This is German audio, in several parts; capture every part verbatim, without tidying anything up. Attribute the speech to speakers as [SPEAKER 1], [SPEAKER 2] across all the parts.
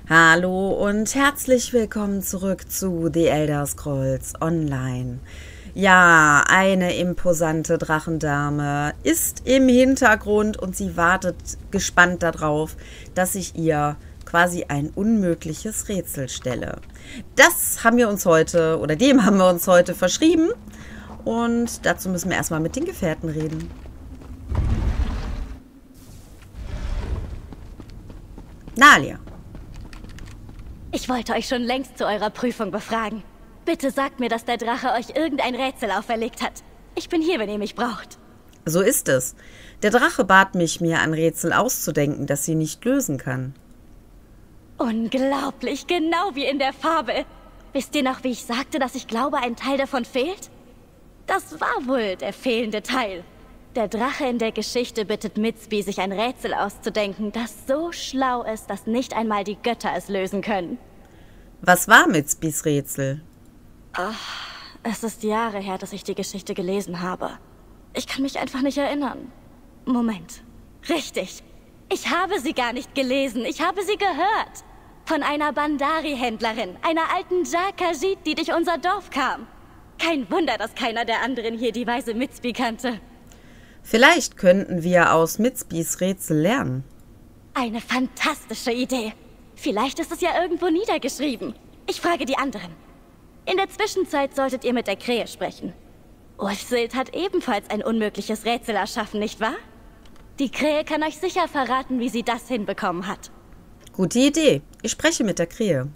[SPEAKER 1] Hallo und herzlich willkommen zurück zu The Elder Scrolls Online. Ja, eine imposante Drachendame ist im Hintergrund und sie wartet gespannt darauf, dass ich ihr quasi ein unmögliches Rätsel stelle. Das haben wir uns heute, oder dem haben wir uns heute verschrieben. Und dazu müssen wir erstmal mit den Gefährten reden. Nalia.
[SPEAKER 2] Ich wollte euch schon längst zu eurer Prüfung befragen. Bitte sagt mir, dass der Drache euch irgendein Rätsel auferlegt hat. Ich bin hier, wenn ihr mich braucht.
[SPEAKER 1] So ist es. Der Drache bat mich, mir ein Rätsel auszudenken, das sie nicht lösen kann.
[SPEAKER 2] Unglaublich, genau wie in der Fabel. Wisst ihr noch, wie ich sagte, dass ich glaube, ein Teil davon fehlt? Das war wohl der fehlende Teil. Der Drache in der Geschichte bittet Mitsby, sich ein Rätsel auszudenken, das so schlau ist, dass nicht einmal die Götter es lösen können.
[SPEAKER 1] Was war Mitsbys Rätsel?
[SPEAKER 2] Ach, es ist Jahre her, dass ich die Geschichte gelesen habe. Ich kann mich einfach nicht erinnern. Moment. Richtig. Ich habe sie gar nicht gelesen. Ich habe sie gehört. Von einer Bandari-Händlerin, einer alten Jakajit, die durch unser Dorf kam. Kein Wunder, dass keiner der anderen hier die weise Mitsby kannte.
[SPEAKER 1] Vielleicht könnten wir aus Mitsbys Rätsel lernen.
[SPEAKER 2] Eine fantastische Idee. Vielleicht ist es ja irgendwo niedergeschrieben. Ich frage die anderen. In der Zwischenzeit solltet ihr mit der Krähe sprechen. Ulfsild hat ebenfalls ein unmögliches Rätsel erschaffen, nicht wahr? Die Krähe kann euch sicher verraten, wie sie das hinbekommen hat.
[SPEAKER 1] Gute Idee. Ich spreche mit der Krähe.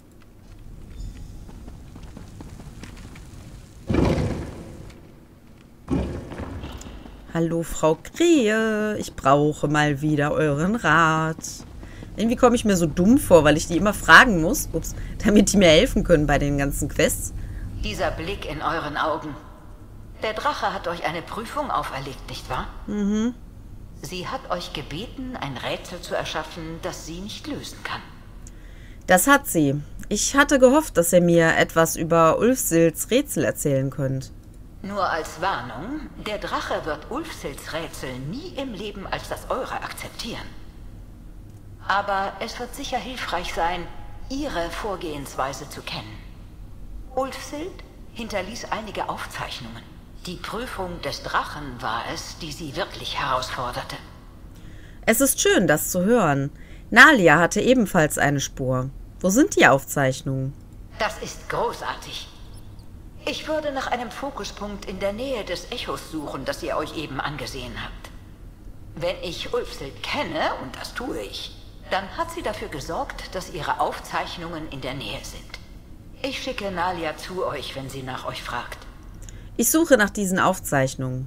[SPEAKER 1] Hallo, Frau Krähe. Ich brauche mal wieder euren Rat. Irgendwie komme ich mir so dumm vor, weil ich die immer fragen muss, ups, damit die mir helfen können bei den ganzen Quests.
[SPEAKER 3] Dieser Blick in euren Augen. Der Drache hat euch eine Prüfung auferlegt, nicht wahr?
[SPEAKER 1] Mhm.
[SPEAKER 3] Sie hat euch gebeten, ein Rätsel zu erschaffen, das sie nicht lösen kann.
[SPEAKER 1] Das hat sie. Ich hatte gehofft, dass ihr mir etwas über Ulfsilds Rätsel erzählen könnt.
[SPEAKER 3] Nur als Warnung, der Drache wird Ulfsilds Rätsel nie im Leben als das eure akzeptieren. Aber es wird sicher hilfreich sein, ihre Vorgehensweise zu kennen. Ulfsild hinterließ einige Aufzeichnungen. Die Prüfung des Drachen war es, die sie wirklich herausforderte.
[SPEAKER 1] Es ist schön, das zu hören. Nalia hatte ebenfalls eine Spur. Wo sind die Aufzeichnungen?
[SPEAKER 3] Das ist großartig. Ich würde nach einem Fokuspunkt in der Nähe des Echos suchen, das ihr euch eben angesehen habt. Wenn ich Ulfsild kenne, und das tue ich, dann hat sie dafür gesorgt, dass ihre Aufzeichnungen in der Nähe sind. Ich schicke Nalia zu euch, wenn sie nach euch fragt.
[SPEAKER 1] Ich suche nach diesen Aufzeichnungen.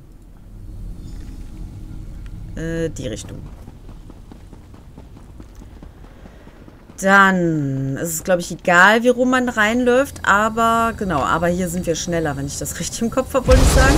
[SPEAKER 1] Äh, die Richtung. Dann ist es, glaube ich, egal, wie rum man reinläuft, aber genau, aber hier sind wir schneller, wenn ich das richtig im Kopf habe, wollte ich sagen.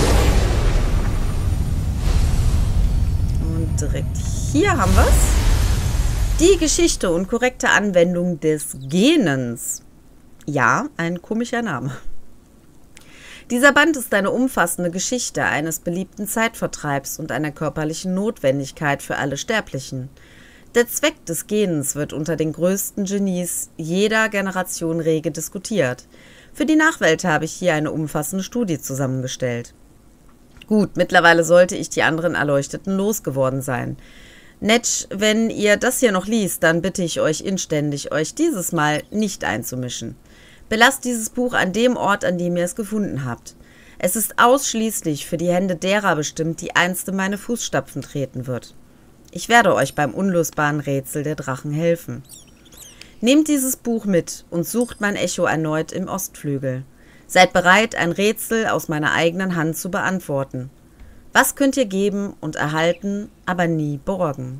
[SPEAKER 1] Und direkt hier haben wir es. Die Geschichte und korrekte Anwendung des Gähnens. Ja, ein komischer Name. Dieser Band ist eine umfassende Geschichte eines beliebten Zeitvertreibs und einer körperlichen Notwendigkeit für alle Sterblichen. Der Zweck des Gähnens wird unter den größten Genies jeder Generation rege diskutiert. Für die Nachwelt habe ich hier eine umfassende Studie zusammengestellt. Gut, mittlerweile sollte ich die anderen Erleuchteten losgeworden sein. Netsch, wenn ihr das hier noch liest, dann bitte ich euch inständig, euch dieses Mal nicht einzumischen. Belasst dieses Buch an dem Ort, an dem ihr es gefunden habt. Es ist ausschließlich für die Hände derer bestimmt, die einst in meine Fußstapfen treten wird. Ich werde euch beim unlösbaren Rätsel der Drachen helfen. Nehmt dieses Buch mit und sucht mein Echo erneut im Ostflügel. Seid bereit, ein Rätsel aus meiner eigenen Hand zu beantworten. Was könnt ihr geben und erhalten, aber nie borgen?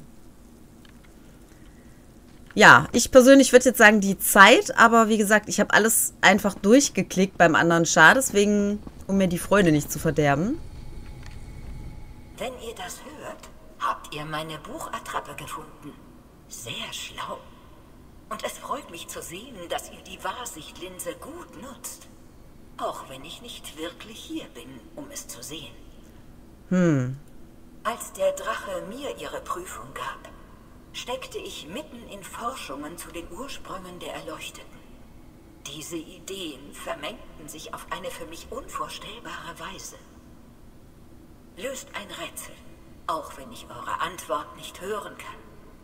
[SPEAKER 1] Ja, ich persönlich würde jetzt sagen die Zeit, aber wie gesagt, ich habe alles einfach durchgeklickt beim anderen Char, deswegen, um mir die Freude nicht zu verderben.
[SPEAKER 4] Wenn ihr das hört, habt ihr meine Buchattrappe gefunden. Sehr schlau. Und es freut mich zu sehen, dass ihr die Wahrsichtlinse gut nutzt. Auch wenn ich nicht wirklich hier bin, um es zu sehen.
[SPEAKER 1] Hm.
[SPEAKER 4] Als der Drache mir ihre Prüfung gab, steckte ich mitten in Forschungen zu den Ursprüngen der Erleuchteten. Diese Ideen vermengten sich auf eine für mich unvorstellbare Weise. Löst ein Rätsel, auch wenn ich eure Antwort nicht hören kann.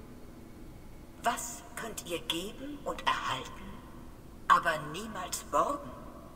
[SPEAKER 4] Was könnt ihr geben und erhalten, aber niemals borgen?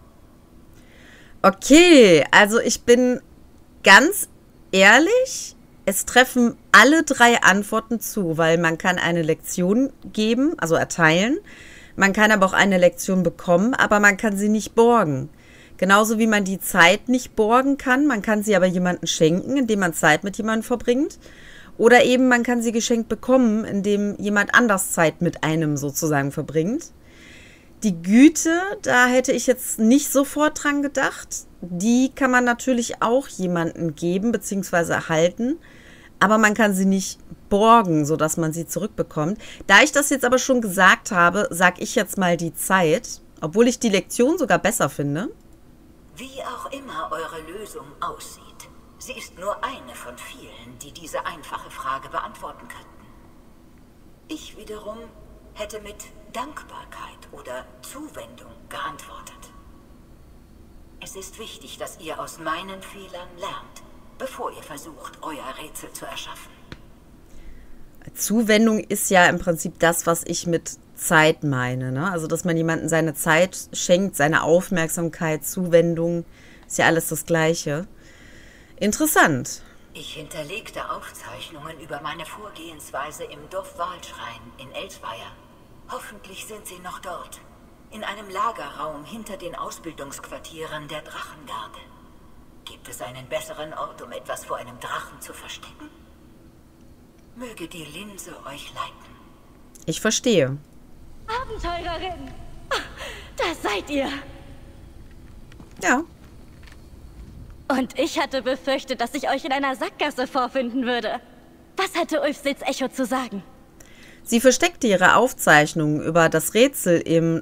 [SPEAKER 1] Okay, also ich bin ganz ehrlich, es treffen alle drei Antworten zu, weil man kann eine Lektion geben, also erteilen. Man kann aber auch eine Lektion bekommen, aber man kann sie nicht borgen. Genauso wie man die Zeit nicht borgen kann. Man kann sie aber jemandem schenken, indem man Zeit mit jemandem verbringt. Oder eben man kann sie geschenkt bekommen, indem jemand anders Zeit mit einem sozusagen verbringt. Die Güte, da hätte ich jetzt nicht sofort dran gedacht. Die kann man natürlich auch jemandem geben bzw. erhalten. Aber man kann sie nicht borgen, sodass man sie zurückbekommt. Da ich das jetzt aber schon gesagt habe, sage ich jetzt mal die Zeit, obwohl ich die Lektion sogar besser finde.
[SPEAKER 4] Wie auch immer eure Lösung aussieht, sie ist nur eine von vielen, die diese einfache Frage beantworten könnten. Ich wiederum hätte mit Dankbarkeit oder Zuwendung geantwortet. Es ist wichtig, dass ihr aus meinen Fehlern lernt, bevor ihr versucht, euer Rätsel zu erschaffen.
[SPEAKER 1] Zuwendung ist ja im Prinzip das, was ich mit Zeit meine, ne? Also, dass man jemandem seine Zeit schenkt, seine Aufmerksamkeit, Zuwendung, ist ja alles das Gleiche. Interessant.
[SPEAKER 4] Ich hinterlegte Aufzeichnungen über meine Vorgehensweise im Dorfwahlschrein in Elsweier. Hoffentlich sind sie noch dort, in einem Lagerraum hinter den Ausbildungsquartieren der Drachengarde. Gibt es einen besseren Ort, um etwas vor einem Drachen zu verstecken? Möge die Linse euch leiten.
[SPEAKER 1] Ich verstehe.
[SPEAKER 2] Abenteurerin! Da seid ihr!
[SPEAKER 1] Ja.
[SPEAKER 2] Und ich hatte befürchtet, dass ich euch in einer Sackgasse vorfinden würde. Was hatte Ulfsils Echo zu sagen?
[SPEAKER 1] Sie versteckte ihre Aufzeichnungen über das Rätsel im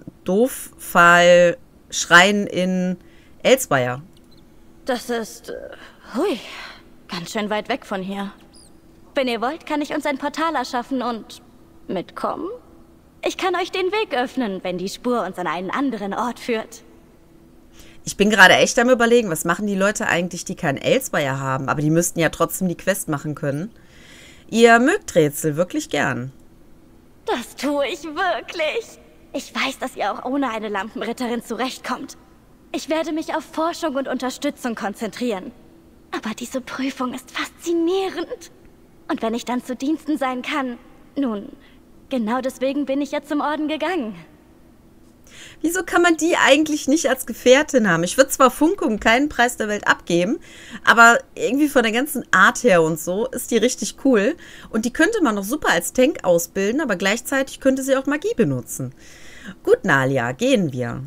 [SPEAKER 1] Dorfwahlschrein in Elsweier.
[SPEAKER 2] Das ist... Äh, hui, ganz schön weit weg von hier. Wenn ihr wollt, kann ich uns ein Portal erschaffen und... mitkommen? Ich kann euch den Weg öffnen, wenn die Spur uns an einen anderen Ort führt.
[SPEAKER 1] Ich bin gerade echt am Überlegen, was machen die Leute eigentlich, die kein Elsweier haben? Aber die müssten ja trotzdem die Quest machen können. Ihr mögt Rätsel wirklich gern.
[SPEAKER 2] Das tue ich wirklich. Ich weiß, dass ihr auch ohne eine Lampenritterin zurechtkommt. Ich werde mich auf Forschung und Unterstützung konzentrieren. Aber diese Prüfung ist faszinierend. Und wenn ich dann zu Diensten sein kann, nun, genau deswegen bin ich ja zum Orden gegangen.
[SPEAKER 1] Wieso kann man die eigentlich nicht als Gefährtin haben? Ich würde zwar Funke um keinen Preis der Welt abgeben, aber irgendwie von der ganzen Art her und so ist die richtig cool. Und die könnte man noch super als Tank ausbilden, aber gleichzeitig könnte sie auch Magie benutzen. Gut, Nalia, gehen wir.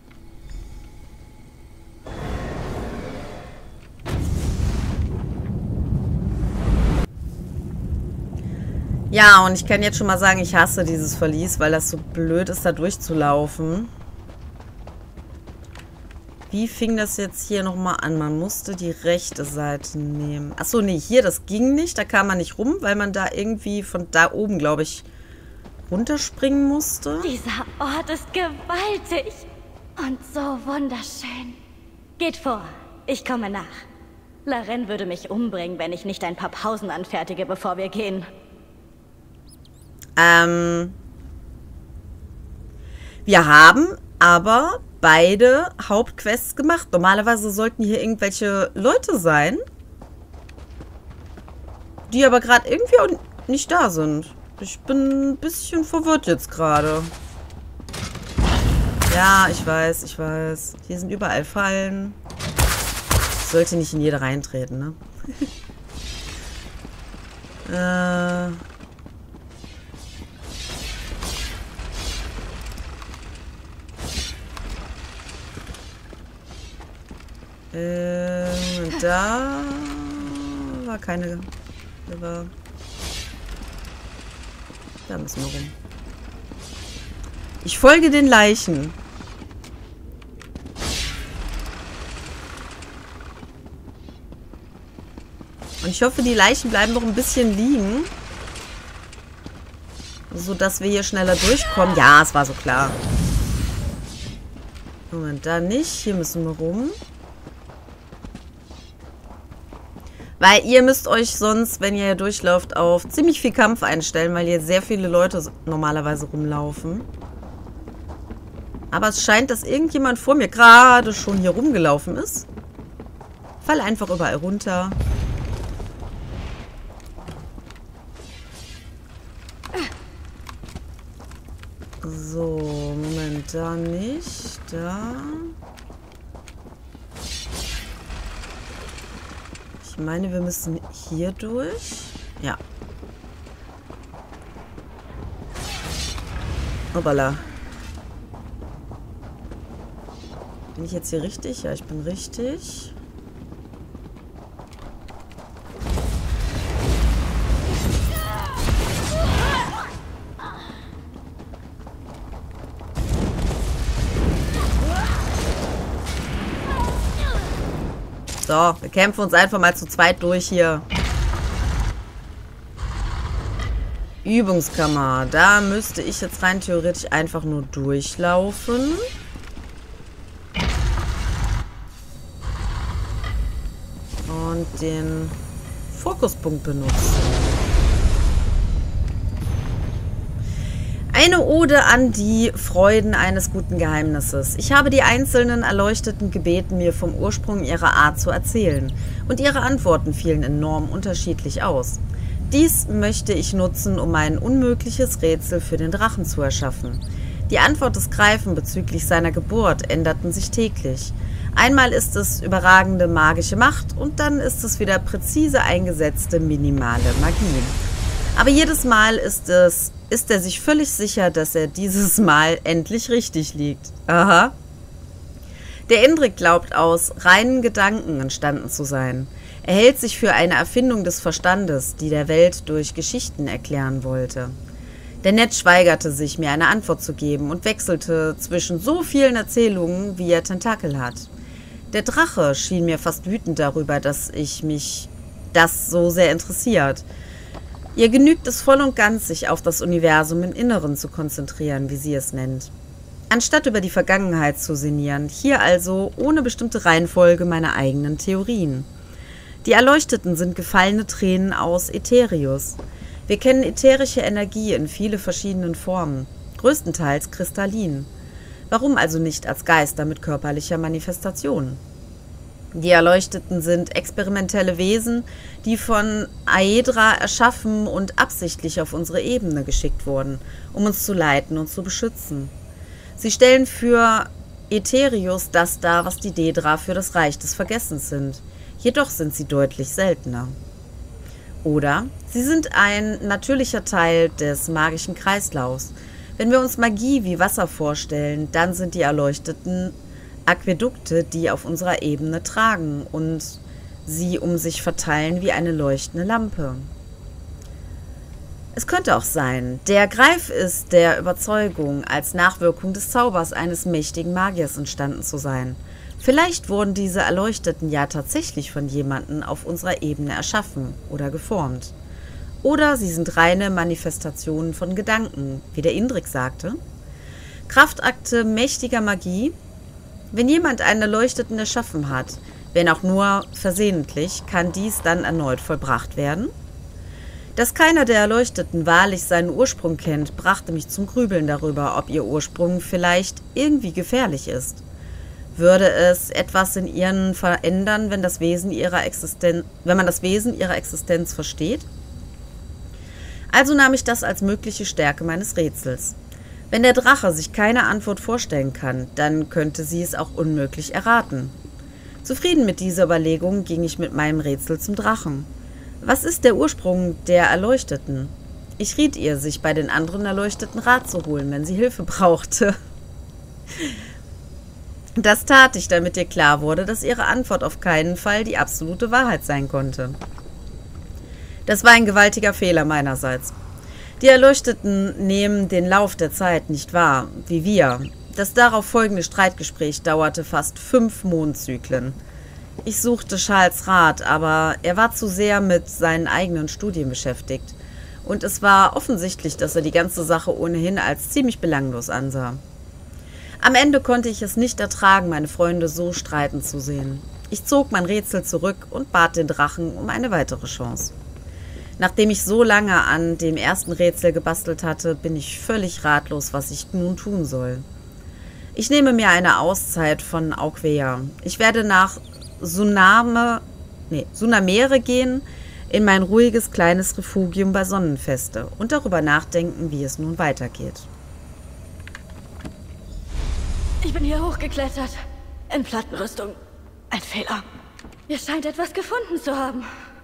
[SPEAKER 1] Ja, und ich kann jetzt schon mal sagen, ich hasse dieses Verlies, weil das so blöd ist, da durchzulaufen. Wie fing das jetzt hier nochmal an? Man musste die rechte Seite nehmen. Achso, nee, hier, das ging nicht. Da kam man nicht rum, weil man da irgendwie von da oben, glaube ich, runterspringen musste.
[SPEAKER 2] Dieser Ort ist gewaltig und so wunderschön. Geht vor, ich komme nach. Laren würde mich umbringen, wenn ich nicht ein paar Pausen anfertige, bevor wir gehen.
[SPEAKER 1] Ähm, wir haben aber beide Hauptquests gemacht. Normalerweise sollten hier irgendwelche Leute sein, die aber gerade irgendwie auch nicht da sind. Ich bin ein bisschen verwirrt jetzt gerade. Ja, ich weiß, ich weiß. Hier sind überall Fallen. Ich sollte nicht in jede reintreten, ne? äh... Ähm, da war keine... Da, war, da müssen wir rum. Ich folge den Leichen. Und ich hoffe, die Leichen bleiben noch ein bisschen liegen. sodass wir hier schneller durchkommen. Ja, es war so klar. Moment, da nicht. Hier müssen wir rum. Weil ihr müsst euch sonst, wenn ihr hier durchlauft, auf ziemlich viel Kampf einstellen, weil hier sehr viele Leute normalerweise rumlaufen. Aber es scheint, dass irgendjemand vor mir gerade schon hier rumgelaufen ist. Fall einfach überall runter. So, Moment, da nicht. Da. Ich meine, wir müssen hier durch. Ja. Hoppala. Bin ich jetzt hier richtig? Ja, ich bin richtig. So, wir kämpfen uns einfach mal zu zweit durch hier. Übungskammer. Da müsste ich jetzt rein theoretisch einfach nur durchlaufen. Und den Fokuspunkt benutzen. Eine Ode an die Freuden eines guten Geheimnisses. Ich habe die einzelnen Erleuchteten gebeten, mir vom Ursprung ihrer Art zu erzählen. Und ihre Antworten fielen enorm unterschiedlich aus. Dies möchte ich nutzen, um ein unmögliches Rätsel für den Drachen zu erschaffen. Die Antwort des Greifen bezüglich seiner Geburt änderten sich täglich. Einmal ist es überragende magische Macht und dann ist es wieder präzise eingesetzte minimale Magie. Aber jedes Mal ist es, ist er sich völlig sicher, dass er dieses Mal endlich richtig liegt. Aha. Der Indrik glaubt, aus reinen Gedanken entstanden zu sein. Er hält sich für eine Erfindung des Verstandes, die der Welt durch Geschichten erklären wollte. Der Netz weigerte sich, mir eine Antwort zu geben und wechselte zwischen so vielen Erzählungen, wie er Tentakel hat. Der Drache schien mir fast wütend darüber, dass ich mich das so sehr interessiert. Ihr genügt es voll und ganz, sich auf das Universum im Inneren zu konzentrieren, wie sie es nennt. Anstatt über die Vergangenheit zu sinnieren, hier also ohne bestimmte Reihenfolge meine eigenen Theorien. Die Erleuchteten sind gefallene Tränen aus Ätherius. Wir kennen ätherische Energie in viele verschiedenen Formen, größtenteils kristallin. Warum also nicht als Geister mit körperlicher Manifestation? Die Erleuchteten sind experimentelle Wesen, die von Aedra erschaffen und absichtlich auf unsere Ebene geschickt wurden, um uns zu leiten und zu beschützen. Sie stellen für Ätherius das dar, was die Daedra für das Reich des Vergessens sind. Jedoch sind sie deutlich seltener. Oder sie sind ein natürlicher Teil des magischen Kreislaufs. Wenn wir uns Magie wie Wasser vorstellen, dann sind die Erleuchteten Aquädukte, die auf unserer Ebene tragen und sie um sich verteilen wie eine leuchtende Lampe. Es könnte auch sein, der Greif ist der Überzeugung, als Nachwirkung des Zaubers eines mächtigen Magiers entstanden zu sein. Vielleicht wurden diese Erleuchteten ja tatsächlich von jemandem auf unserer Ebene erschaffen oder geformt. Oder sie sind reine Manifestationen von Gedanken, wie der Indrik sagte. Kraftakte mächtiger Magie. Wenn jemand einen Erleuchteten erschaffen hat, wenn auch nur versehentlich, kann dies dann erneut vollbracht werden? Dass keiner der Erleuchteten wahrlich seinen Ursprung kennt, brachte mich zum Grübeln darüber, ob ihr Ursprung vielleicht irgendwie gefährlich ist. Würde es etwas in ihnen verändern, wenn, das Wesen ihrer Existenz, wenn man das Wesen ihrer Existenz versteht? Also nahm ich das als mögliche Stärke meines Rätsels. Wenn der Drache sich keine Antwort vorstellen kann, dann könnte sie es auch unmöglich erraten. Zufrieden mit dieser Überlegung ging ich mit meinem Rätsel zum Drachen. Was ist der Ursprung der Erleuchteten? Ich riet ihr, sich bei den anderen Erleuchteten Rat zu holen, wenn sie Hilfe brauchte. Das tat ich, damit ihr klar wurde, dass ihre Antwort auf keinen Fall die absolute Wahrheit sein konnte. Das war ein gewaltiger Fehler meinerseits. Die Erleuchteten nehmen den Lauf der Zeit nicht wahr, wie wir. Das darauf folgende Streitgespräch dauerte fast fünf Mondzyklen. Ich suchte Charles Rat, aber er war zu sehr mit seinen eigenen Studien beschäftigt. Und es war offensichtlich, dass er die ganze Sache ohnehin als ziemlich belanglos ansah. Am Ende konnte ich es nicht ertragen, meine Freunde so streiten zu sehen. Ich zog mein Rätsel zurück und bat den Drachen um eine weitere Chance. Nachdem ich so lange an dem ersten Rätsel gebastelt hatte, bin ich völlig ratlos, was ich nun tun soll. Ich nehme mir eine Auszeit von Auquea. Ich werde nach Suname, nee, Sunamere gehen, in mein ruhiges kleines Refugium bei Sonnenfeste und darüber nachdenken, wie es nun weitergeht.
[SPEAKER 2] Ich bin hier hochgeklettert. In Plattenrüstung. Ein Fehler. Ihr scheint etwas gefunden zu haben.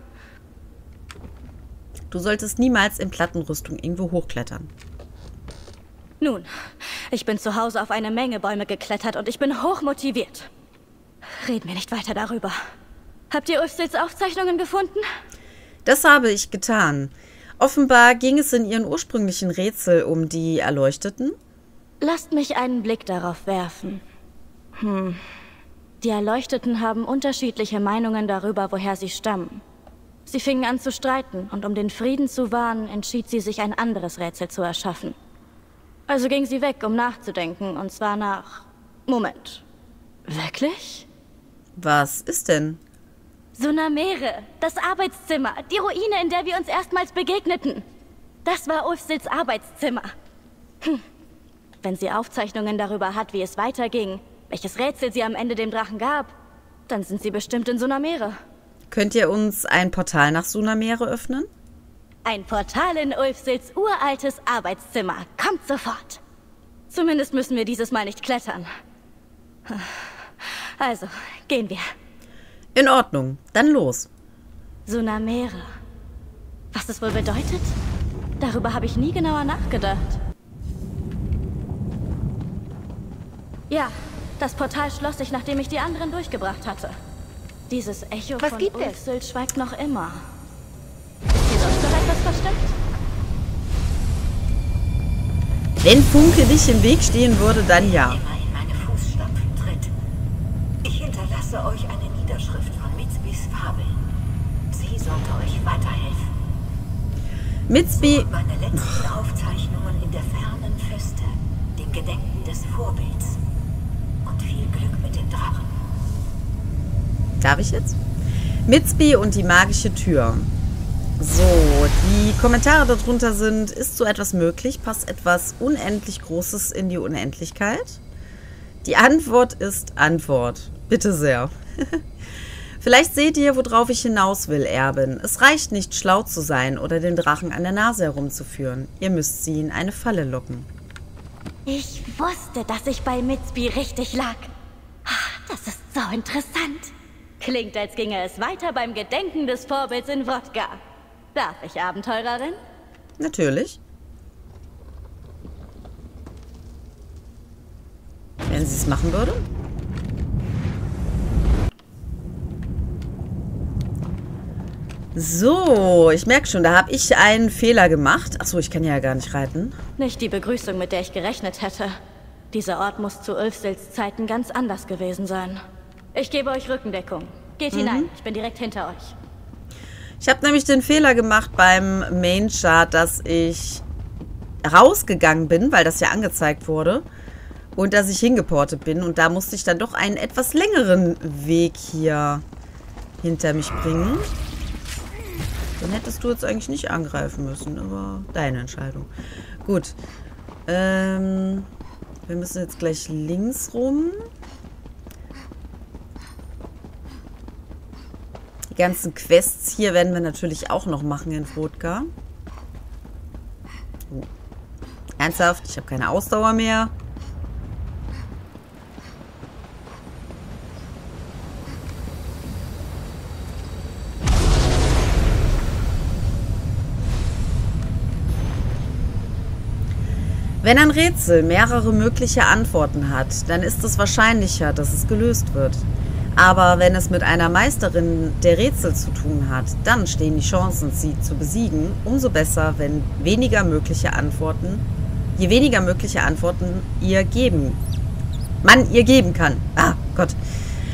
[SPEAKER 1] Du solltest niemals in Plattenrüstung irgendwo hochklettern.
[SPEAKER 2] Nun, ich bin zu Hause auf eine Menge Bäume geklettert und ich bin hochmotiviert. Reden wir nicht weiter darüber. Habt ihr Ulfsils Aufzeichnungen gefunden?
[SPEAKER 1] Das habe ich getan. Offenbar ging es in ihren ursprünglichen Rätsel um die Erleuchteten.
[SPEAKER 2] Lasst mich einen Blick darauf werfen. Hm. Die Erleuchteten haben unterschiedliche Meinungen darüber, woher sie stammen. Sie fingen an zu streiten und um den Frieden zu wahren, entschied sie sich, ein anderes Rätsel zu erschaffen. Also ging sie weg, um nachzudenken, und zwar nach... Moment. Wirklich?
[SPEAKER 1] Was ist denn?
[SPEAKER 2] Sunamere, das Arbeitszimmer, die Ruine, in der wir uns erstmals begegneten. Das war Ulfsils Arbeitszimmer. Hm. Wenn sie Aufzeichnungen darüber hat, wie es weiterging, welches Rätsel sie am Ende dem Drachen gab, dann sind sie bestimmt in Sunamere.
[SPEAKER 1] Könnt ihr uns ein Portal nach Sunamere öffnen?
[SPEAKER 2] Ein Portal in Ulfsils uraltes Arbeitszimmer. Kommt sofort. Zumindest müssen wir dieses Mal nicht klettern. Also, gehen wir.
[SPEAKER 1] In Ordnung, dann los.
[SPEAKER 2] Sunamere. Was das wohl bedeutet? Darüber habe ich nie genauer nachgedacht. Ja, das Portal schloss sich, nachdem ich die anderen durchgebracht hatte. Dieses Echo
[SPEAKER 3] Was
[SPEAKER 2] von
[SPEAKER 3] gibt es?
[SPEAKER 2] Ulfsil schweigt noch immer. Ist hier sonst noch etwas versteckt?
[SPEAKER 1] Wenn Funke nicht im Weg stehen würde, dann ja.
[SPEAKER 4] Immer in meine Fußstapfen tritt. Ich hinterlasse euch eine Niederschrift von Mitsbys Fabeln. Sie sollte euch weiterhelfen.
[SPEAKER 1] Mitsby...
[SPEAKER 4] Und meine letzten Aufzeichnungen in der fernen Feste, dem Gedenken des Vorbilds. Und viel Glück mit dem Drachen.
[SPEAKER 1] Darf ich jetzt? Mitsby und die magische Tür. So, die Kommentare darunter sind, ist so etwas möglich? Passt etwas unendlich Großes in die Unendlichkeit? Die Antwort ist Antwort. Bitte sehr. Vielleicht seht ihr, worauf ich hinaus will, Erbin. Es reicht nicht, schlau zu sein oder den Drachen an der Nase herumzuführen. Ihr müsst sie in eine Falle locken.
[SPEAKER 2] Ich wusste, dass ich bei Mitsby richtig lag. Das ist so interessant. Klingt, als ginge es weiter beim Gedenken des Vorbilds in Wodka. Darf ich, Abenteurerin?
[SPEAKER 1] Natürlich. Wenn sie es machen würde. So, ich merke schon, da habe ich einen Fehler gemacht. Achso, ich kann ja gar nicht reiten.
[SPEAKER 2] Nicht die Begrüßung, mit der ich gerechnet hätte. Dieser Ort muss zu Ulfsils Zeiten ganz anders gewesen sein. Ich gebe euch Rückendeckung. Geht mhm. hinein, ich bin direkt hinter euch.
[SPEAKER 1] Ich habe nämlich den Fehler gemacht beim Main Chart, dass ich rausgegangen bin, weil das ja angezeigt wurde. Und dass ich hingeportet bin. Und da musste ich dann doch einen etwas längeren Weg hier hinter mich bringen. Den hättest du jetzt eigentlich nicht angreifen müssen, aber deine Entscheidung. Gut. Ähm, wir müssen jetzt gleich links rum. Die ganzen Quests hier werden wir natürlich auch noch machen in Wodka. Oh. Ernsthaft? Ich habe keine Ausdauer mehr. Wenn ein Rätsel mehrere mögliche Antworten hat, dann ist es wahrscheinlicher, dass es gelöst wird. Aber wenn es mit einer Meisterin der Rätsel zu tun hat, dann stehen die Chancen, sie zu besiegen, umso besser, wenn weniger mögliche Antworten, je weniger mögliche Antworten ihr geben, man ihr geben kann. Ah, Gott.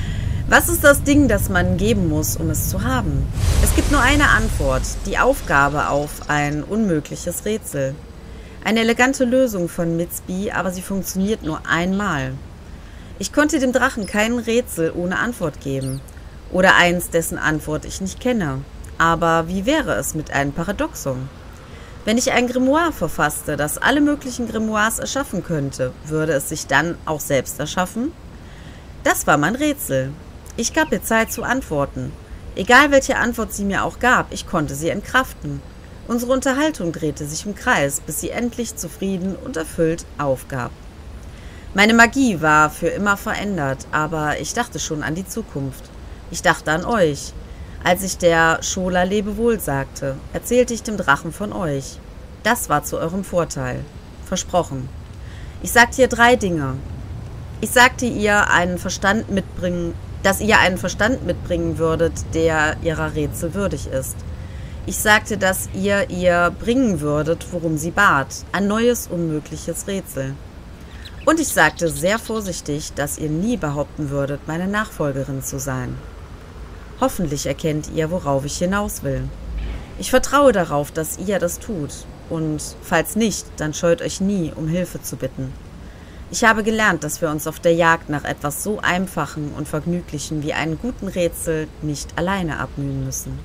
[SPEAKER 1] Was ist das Ding, das man geben muss, um es zu haben? Es gibt nur eine Antwort, die Aufgabe auf ein unmögliches Rätsel. Eine elegante Lösung von Mitsby, aber sie funktioniert nur einmal. Ich konnte dem Drachen kein Rätsel ohne Antwort geben. Oder eins, dessen Antwort ich nicht kenne. Aber wie wäre es mit einem Paradoxon? Wenn ich ein Grimoire verfasste, das alle möglichen Grimoires erschaffen könnte, würde es sich dann auch selbst erschaffen? Das war mein Rätsel. Ich gab ihr Zeit zu antworten. Egal welche Antwort sie mir auch gab, ich konnte sie entkraften. Unsere Unterhaltung drehte sich im Kreis, bis sie endlich zufrieden und erfüllt aufgab. Meine Magie war für immer verändert, aber ich dachte schon an die Zukunft. Ich dachte an euch. Als ich der Schola Lebewohl sagte, erzählte ich dem Drachen von euch. Das war zu eurem Vorteil. Versprochen. Ich sagte ihr drei Dinge. Ich sagte ihr, einen Verstand mitbringen, dass ihr einen Verstand mitbringen würdet, der ihrer Rätsel würdig ist. Ich sagte, dass ihr ihr bringen würdet, worum sie bat, ein neues, unmögliches Rätsel. Und ich sagte sehr vorsichtig, dass ihr nie behaupten würdet, meine Nachfolgerin zu sein. Hoffentlich erkennt ihr, worauf ich hinaus will. Ich vertraue darauf, dass ihr das tut. Und falls nicht, dann scheut euch nie, um Hilfe zu bitten. Ich habe gelernt, dass wir uns auf der Jagd nach etwas so Einfachen und Vergnüglichen wie einen guten Rätsel nicht alleine abmühen müssen.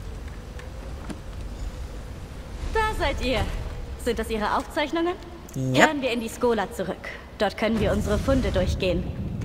[SPEAKER 2] Da seid ihr. Sind das Ihre Aufzeichnungen?
[SPEAKER 1] Ja.
[SPEAKER 2] Kehren wir in die Skola zurück. Dort können wir unsere Funde durchgehen.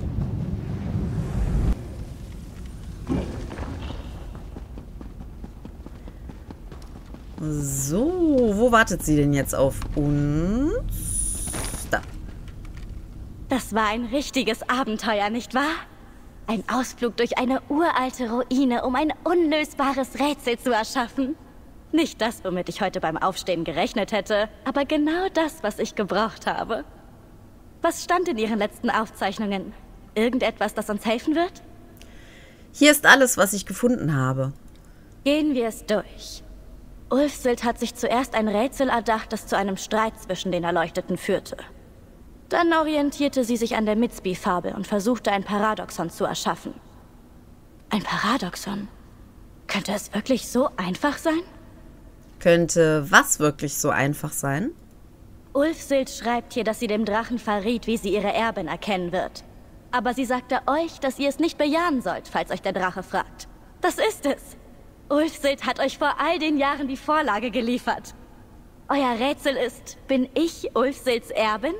[SPEAKER 1] So, wo wartet sie denn jetzt auf uns? Da.
[SPEAKER 2] Das war ein richtiges Abenteuer, nicht wahr? Ein Ausflug durch eine uralte Ruine, um ein unlösbares Rätsel zu erschaffen. Nicht das, womit ich heute beim Aufstehen gerechnet hätte, aber genau das, was ich gebraucht habe. Was stand in Ihren letzten Aufzeichnungen? Irgendetwas, das uns helfen wird?
[SPEAKER 1] Hier ist alles, was ich gefunden habe.
[SPEAKER 2] Gehen wir es durch. Ulfsild hat sich zuerst ein Rätsel erdacht, das zu einem Streit zwischen den Erleuchteten führte. Dann orientierte sie sich an der Mitsby-Fabel und versuchte, ein Paradoxon zu erschaffen. Ein Paradoxon? Könnte es wirklich so einfach sein?
[SPEAKER 1] Könnte was wirklich so einfach sein?
[SPEAKER 2] Ulfsild schreibt hier, dass sie dem Drachen verriet, wie sie ihre Erbin erkennen wird. Aber sie sagte euch, dass ihr es nicht bejahen sollt, falls euch der Drache fragt. Das ist es. Ulfsild hat euch vor all den Jahren die Vorlage geliefert. Euer Rätsel ist, bin ich Ulfsilds Erbin?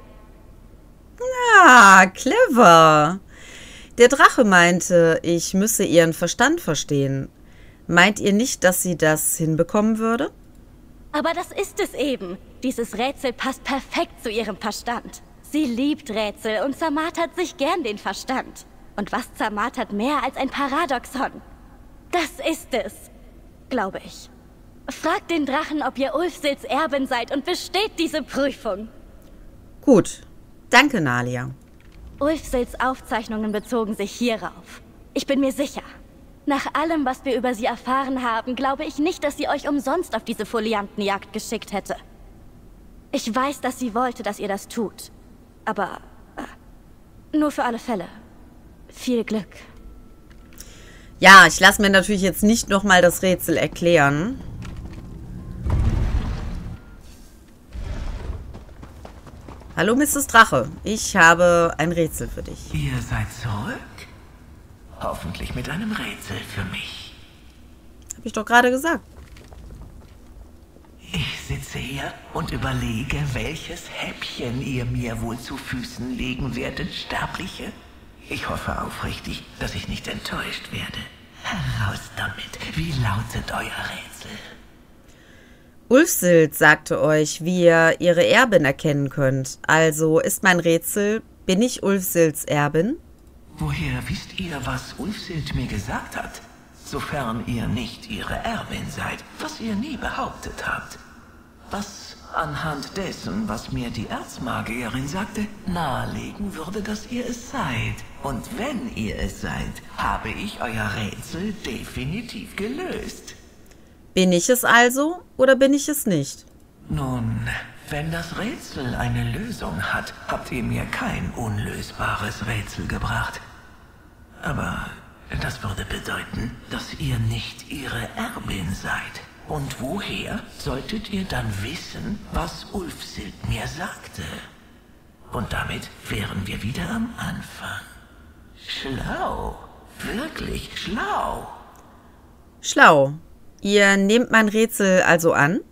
[SPEAKER 1] Ah, clever. Der Drache meinte, ich müsse ihren Verstand verstehen. Meint ihr nicht, dass sie das hinbekommen würde?
[SPEAKER 2] Aber das ist es eben. Dieses Rätsel passt perfekt zu ihrem Verstand. Sie liebt Rätsel und zermartert sich gern den Verstand. Und was zermartert mehr als ein Paradoxon? Das ist es, glaube ich. Fragt den Drachen, ob ihr Ulfsilds Erbin seid und besteht diese Prüfung.
[SPEAKER 1] Gut. Danke, Nalia.
[SPEAKER 2] Ulfsilds Aufzeichnungen bezogen sich hierauf. Ich bin mir sicher. Nach allem, was wir über sie erfahren haben, glaube ich nicht, dass sie euch umsonst auf diese Foliantenjagd geschickt hätte. Ich weiß, dass sie wollte, dass ihr das tut. Aber äh, nur für alle Fälle. Viel Glück.
[SPEAKER 1] Ja, ich lasse mir natürlich jetzt nicht nochmal das Rätsel erklären. Hallo, Misses Drache. Ich habe ein Rätsel für dich.
[SPEAKER 5] Ihr seid zurück? Hoffentlich mit einem Rätsel für mich.
[SPEAKER 1] Habe ich doch gerade gesagt.
[SPEAKER 5] Ich sitze hier und überlege, welches Häppchen ihr mir wohl zu Füßen legen werdet, Sterbliche. Ich hoffe aufrichtig, dass ich nicht enttäuscht werde. Heraus damit. Wie lautet euer Rätsel?
[SPEAKER 1] Ulfsild sagte euch, wie ihr ihre Erbin erkennen könnt. Also ist mein Rätsel, bin ich Ulfsilds Erbin?
[SPEAKER 5] Woher wisst ihr, was Ulfsild mir gesagt hat? Sofern ihr nicht ihre Erbin seid, was ihr nie behauptet habt. Was anhand dessen, was mir die Erzmagierin sagte, nahelegen würde, dass ihr es seid. Und wenn ihr es seid, habe ich euer Rätsel definitiv gelöst.
[SPEAKER 1] Bin ich es also oder bin ich es nicht?
[SPEAKER 5] Nun, wenn das Rätsel eine Lösung hat, habt ihr mir kein unlösbares Rätsel gebracht. Aber Das würde bedeuten, dass ihr nicht ihre Erbin seid. Und woher solltet ihr dann wissen, was Ulfsild mir sagte? Und damit wären wir wieder am Anfang. Schlau. Wirklich schlau.
[SPEAKER 1] Schlau. Ihr nehmt mein Rätsel also an?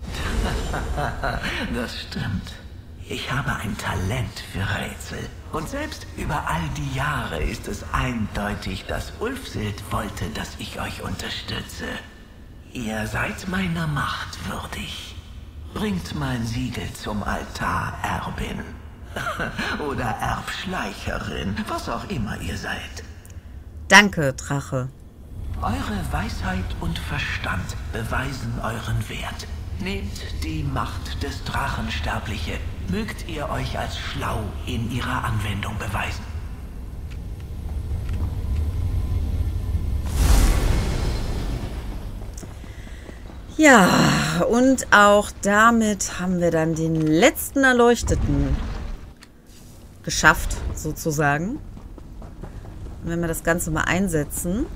[SPEAKER 5] Das stimmt. Ich habe ein Talent für Rätsel. Und selbst über all die Jahre ist es eindeutig, dass Ulfsild wollte, dass ich euch unterstütze. Ihr seid meiner Macht würdig. Bringt mein Siegel zum Altar, Erbin. Oder Erbschleicherin, was auch immer ihr seid.
[SPEAKER 1] Danke, Drache.
[SPEAKER 5] Eure Weisheit und Verstand beweisen euren Wert. Nehmt die Macht des Drachen, Sterbliche. Mögt ihr euch als schlau in ihrer Anwendung beweisen.
[SPEAKER 1] Ja, und auch damit haben wir dann den letzten Erleuchteten geschafft, sozusagen. Und wenn wir das Ganze mal einsetzen.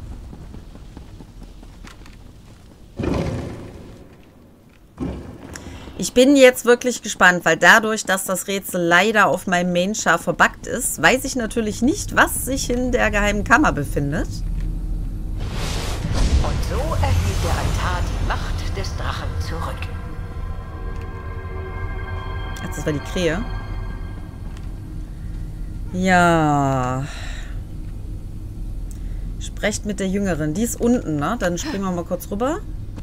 [SPEAKER 1] Ich bin jetzt wirklich gespannt, weil dadurch, dass das Rätsel leider auf meinem Main-Char verbuggt ist, weiß ich natürlich nicht, was sich in der geheimen Kammer befindet.
[SPEAKER 3] Und so erhielt der Altar die Macht des Drachen zurück.
[SPEAKER 1] Jetzt, das war die Krähe. Ja. Sprecht mit der Jüngeren. Die ist unten, ne? Dann springen wir mal kurz rüber.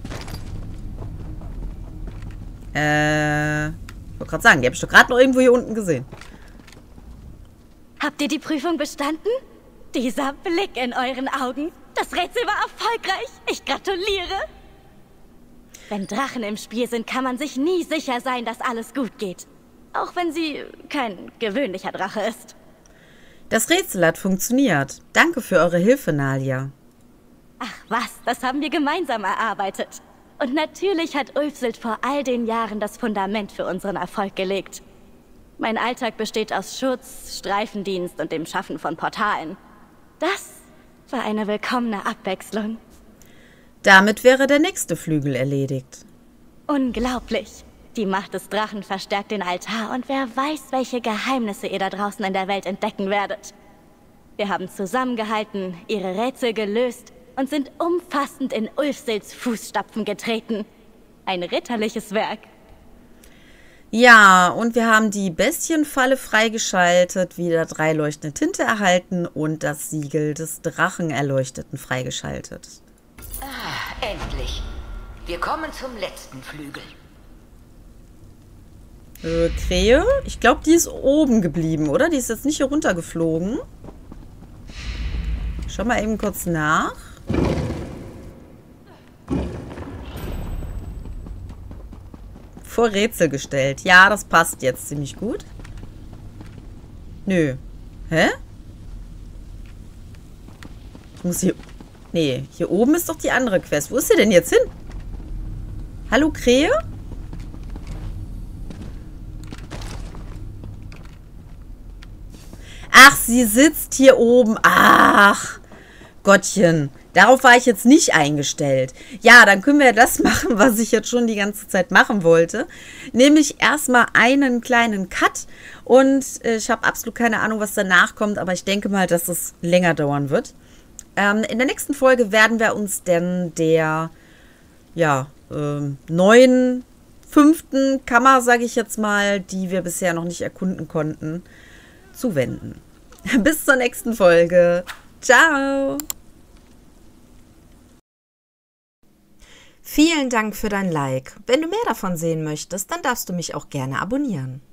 [SPEAKER 1] Äh, ich wollte gerade sagen, die habe ich doch gerade noch irgendwo hier unten gesehen.
[SPEAKER 2] Habt ihr die Prüfung bestanden? Dieser Blick in euren Augen. Das Rätsel war erfolgreich. Ich gratuliere. Wenn Drachen im Spiel sind, kann man sich nie sicher sein, dass alles gut geht. Auch wenn sie kein gewöhnlicher Drache ist.
[SPEAKER 1] Das Rätsel hat funktioniert. Danke für eure Hilfe, Nalia.
[SPEAKER 2] Ach was, das haben wir gemeinsam erarbeitet. Und natürlich hat Ulfsild vor all den Jahren das Fundament für unseren Erfolg gelegt. Mein Alltag besteht aus Schutz, Streifendienst und dem Schaffen von Portalen. Das war eine willkommene Abwechslung.
[SPEAKER 1] Damit wäre der nächste Flügel erledigt.
[SPEAKER 2] Unglaublich. Die Macht des Drachen verstärkt den Altar und wer weiß, welche Geheimnisse ihr da draußen in der Welt entdecken werdet. Wir haben zusammengehalten, ihre Rätsel gelöst und sind umfassend in Ulfsilds Fußstapfen getreten. Ein ritterliches Werk.
[SPEAKER 1] Ja, und wir haben die Bestienfalle freigeschaltet, wieder drei leuchtende Tinte erhalten und das Siegel des Drachenerleuchteten freigeschaltet.
[SPEAKER 3] Ah, endlich. Wir kommen zum letzten Flügel.
[SPEAKER 1] Äh, Krähe? Ich glaube, die ist oben geblieben, oder? Die ist jetzt nicht hier runtergeflogen. Schau mal eben kurz nach. Vor Rätsel gestellt. Ja, das passt jetzt ziemlich gut. Nö. Hä? Ich muss hier... Nee, hier oben ist doch die andere Quest. Wo ist sie denn jetzt hin? Hallo, Krähe? Ach, sie sitzt hier oben. Ach, Gottchen. Darauf war ich jetzt nicht eingestellt. Ja, dann können wir das machen, was ich jetzt schon die ganze Zeit machen wollte. Nämlich erstmal einen kleinen Cut. Und ich habe absolut keine Ahnung, was danach kommt. Aber ich denke mal, dass es länger dauern wird. Ähm, in der nächsten Folge werden wir uns denn der ja, ähm, neuen, fünften Kammer, sage ich jetzt mal, die wir bisher noch nicht erkunden konnten, zuwenden. Bis zur nächsten Folge. Ciao! Vielen Dank für dein Like. Wenn du mehr davon sehen möchtest, dann darfst du mich auch gerne abonnieren.